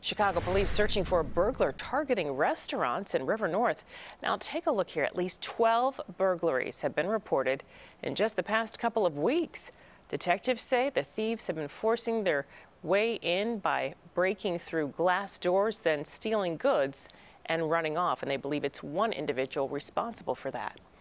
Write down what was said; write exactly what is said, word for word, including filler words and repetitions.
Chicago police searching for a burglar targeting restaurants in River North. Now take a look here. At least twelve burglaries have been reported in just the past couple of weeks. Detectives say the thieves have been forcing their way in by breaking through glass doors, then stealing goods and running off. And they believe it's one individual responsible for that.